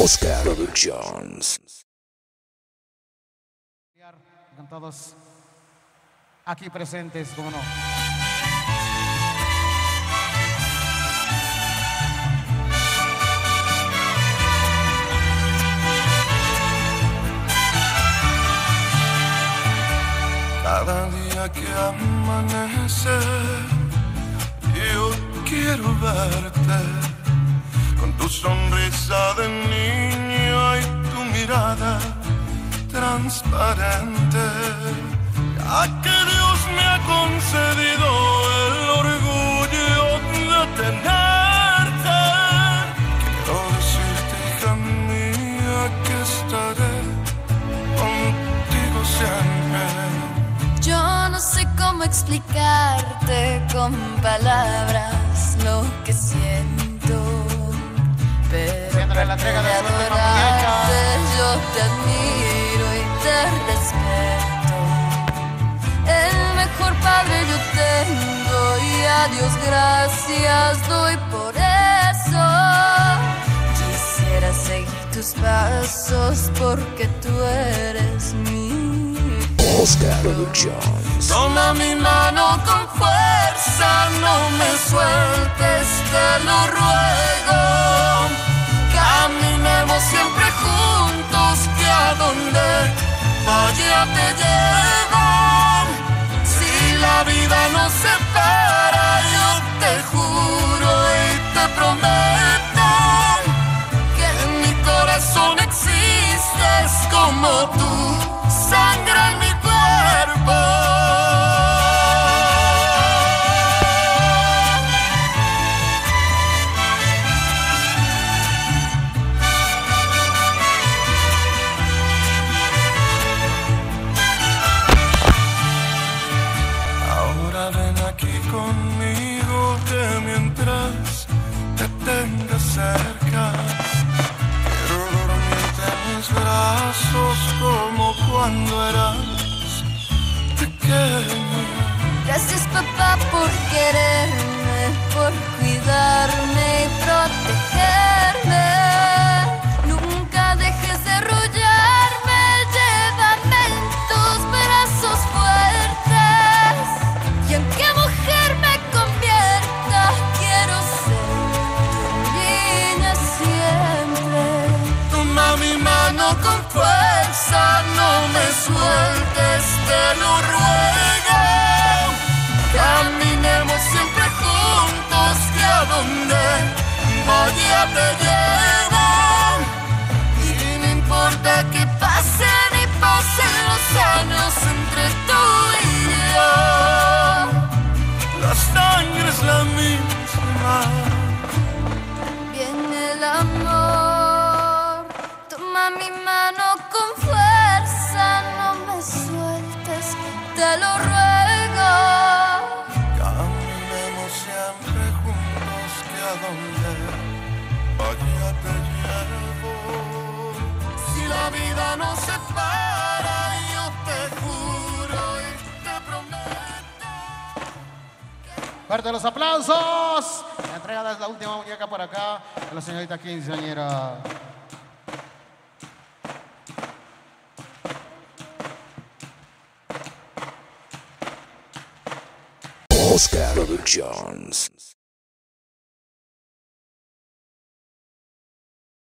Oscar Productions. Con todos aquí presentes, como no. Cada día que amanece, yo quiero verte con tu sonrisa de niño y tu mirada transparente. Ya que Dios me ha concedido el orgullo de tenerte, quiero decirte, hija mía, que estaré contigo siempre. Yo no sé cómo explicarte con palabras lo que siento, pero La entrega de de su última adorarte yo te admiro y te respeto. El mejor padre yo tengo y a Dios gracias doy por eso. Quisiera seguir tus pasos porque tú eres mi Oscar Productions. Toma mi mano con fuerza, no me sueltes, te lo ruego. Caminemos siempre juntos, que a donde vaya te llevo. Si la vida nos separa, yo te juro y te prometo que en mi corazón existes como tú, sangre en mi cuerpo. Ahora ven aquí conmigo, que mientras te tenga cerca, quiero dormirte en mis brazos como cuando eras pequeño. Gracias, papá, por quererme, por cuidarme y protegerme. Nunca dejes de arrullarme, llévame en tus brazos fuertes. Y aunque mujer me convierta, quiero ser tu niña siempre. Toma mi mano con fuerza, no me sueltes, te lo ruego. Caminemos siempre juntos, que a donde vaya te llevo. Y no importa que pasen y pasen los años entre tú y yo, la sangre es la misma. Viene el amor, toma mi mano con fuerza, no me sueltes, te lo ruego. Caminemos siempre juntos, que a donde vaya te llevo. Si la vida nos separa, yo te juro y te prometo. Fuerte los aplausos. La entrega de la última muñeca por acá a la señorita quinceañera. Oscar Productions.